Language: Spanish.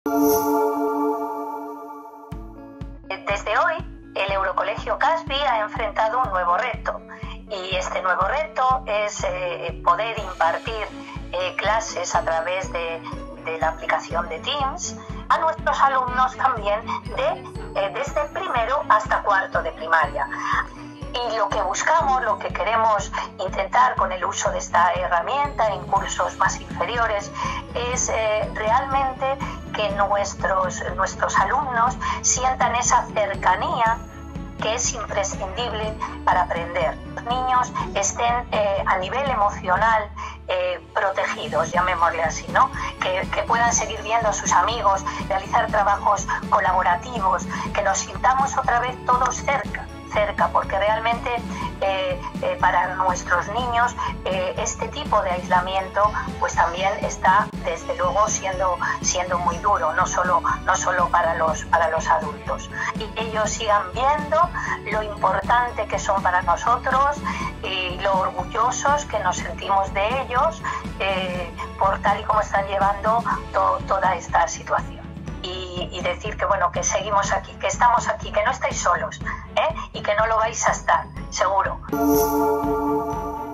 Desde hoy, el Eurocolegio Caspi ha enfrentado un nuevo reto, y este nuevo reto es poder impartir clases a través de la aplicación de Teams a nuestros alumnos también desde primero hasta cuarto de primaria. Y lo que buscamos, lo que queremos intentar con el uso de esta herramienta en cursos más inferiores es realmente que nuestros alumnos sientan esa cercanía que es imprescindible para aprender. Los niños estén a nivel emocional protegidos, llamémosle así, ¿no? Que puedan seguir viendo a sus amigos, realizar trabajos colaborativos, que nos sintamos otra vez todos cerca, porque realmente para nuestros niños este tipo de aislamiento pues también está desde luego siendo muy duro, no solo para los adultos, y ellos sigan viendo lo importante que son para nosotros y lo orgullosos que nos sentimos de ellos por tal y como están llevando toda esta situación. Y decir que bueno, que seguimos aquí, que estamos aquí, que no estáis solos, y que no lo vais a estar, seguro.